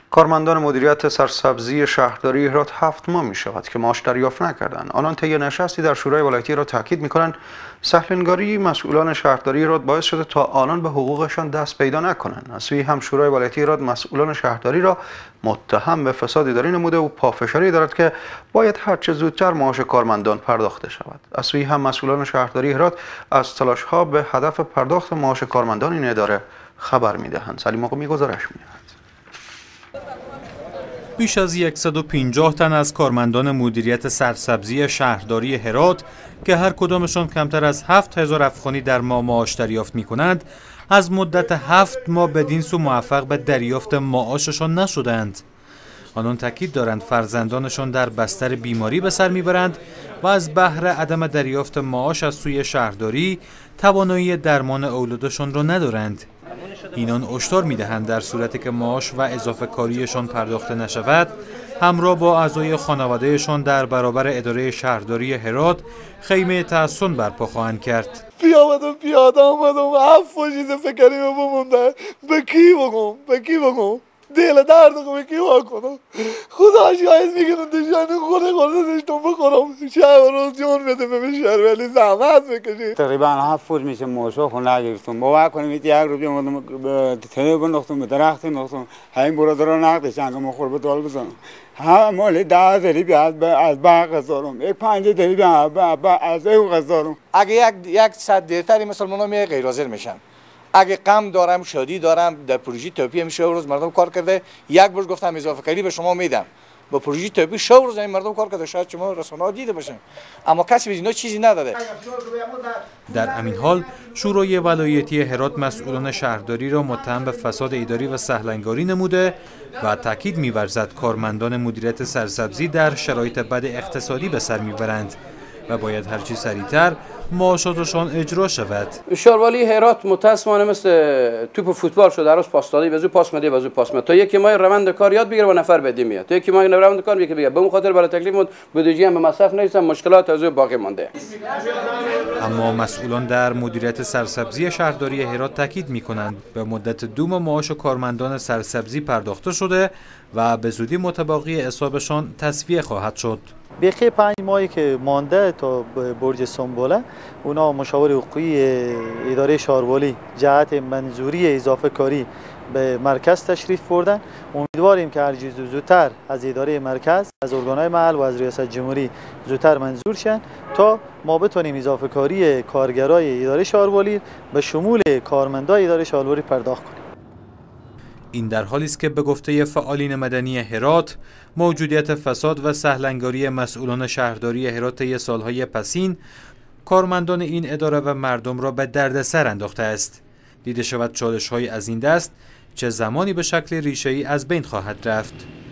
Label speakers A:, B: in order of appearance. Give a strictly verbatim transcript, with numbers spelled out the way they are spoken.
A: کارمندان مدیریت سرسبزی شهرداری هرات هفت ماه می شود که معاش دریافت نکردند. آنان طی نشستی در شورای ولایتی را تاکید می کنند سهلنگاری مسئولان شهرداری هرات باعث شده تا آنان به حقوقشان دست پیدا نکنند. از سوی هم شورای ولایتی هرات مسئولان شهرداری را متهم به فساد اداری نموده و پافشاری دارد که باید هرچه زودتر معاش کارمندان پرداخته شود. از سوی هم مسئولان شهرداری هرات از تلاش‌ها به هدف پرداخت معاش کارمندان این اداره خبر می‌دهند. سلیم آقمی گزارش می‌دهد.
B: بیش از صد و پنجاه تن از کارمندان مدیریت سرسبزی شهرداری هرات که هر کدامشان کمتر از هفت هزار افغانی در ماه معاش دریافت می کنند، از مدت هفت ماه بدین سو موفق به دریافت معاششان نشدند. آنان تاکید دارند فرزندانشان در بستر بیماری به سر میبرند و از بهر عدم دریافت معاش از سوی شهرداری توانایی درمان اولادشان را ندارند. اینان هشدار می‌دهند در صورتی که معاش و اضافه کاریشان پرداخته نشود، همراه با اعضای خانوادهشان در برابر اداره شهرداری هرات خیمه تحصن برپا خواهند کرد.
C: پیامدم پیاده آمدم هفت فوشیز فکریم بمونده به کی بگم به کی بگم دل درد رو کی واکنم خدا شاید میگن دشمن خود خودش تو بخورم شب روز جون بده به شهر ولی زحمت بکشید.
D: تقریبا هفت فوش میشه موشو خونه نگرفتم باور کنید یک روپیه اومدم به تله بنداختم به درخت انداختم همین برادران نقدش انگام خور به دال بزنم هم مال ده هزاری بیاد از باغ گذارم یک پنج دری بیاد از او گذارم.
E: اگه یک یک صد دیرتری مسلمان‌ها می غیر حاضر میشن. اگه غم دارم شادی دارم در پروژه توپی میشه روز مردم کار کرده یک بار گفتم اضافه کاری به شما میدم با پروژه توپی شو روز این مردم کار کرده شاید شما رسانه‌ها دیده باشین اما کسی به اینا چیزی نداده.
B: در همین حال شورای ولایتی هرات مسئولان شهرداری را متهم به فساد اداری و سهلنگاری نموده و تاکید می‌ورزد کارمندان مدیریت سرسبزی در شرایط بد اقتصادی به سر میبرند و باید هرچی سریعتر معاشاتشان اجرا شود.
F: شهروالی هرات متأسفانه مثل توپ فوتبال شده، هر روز پاس دادی بازو پاس میده بازو پاس میده تا یکی ماه روند کار یاد بگیره و نفر بعدی میاد تا یکی ماه روند کار یکی بگه به اون خاطر برای تکلیف مون بودجه هم به مصرف نیستن مشکلات از باقی مونده.
B: اما مسئولان در مدیریت سرسبزی شهرداری هرات تاکید میکنند به مدت دو ماه معاش کارمندان سرسبزی پرداخته شده و به زودی متباقی حسابشان تصفیه خواهد شد.
G: بیخی پنج ماهی که مانده تا برج سنبوله اونا مشاور حقوقی اداره شهروالی جهت منظوری اضافه کاری به مرکز تشریف بردن. امیدواریم که هرچه زودتر از اداره مرکز از ارگانهای محل و از ریاست جمهوری زودتر منظور شن تا ما بتونیم اضافه کاری کارگرای اداره شهروالی به شمول کارمندای اداره شهروالی پرداخت کنیم.
B: این در حالی است که به گفته فعالین مدنی هرات موجودیت فساد و سهلنگاری مسئولان شهرداری هرات طی سالهای پسین کارمندان این اداره و مردم را به دردسر انداخته است. دیده شود چالش‌های از این دست چه زمانی به شکل ریشه‌ای از بین خواهد رفت.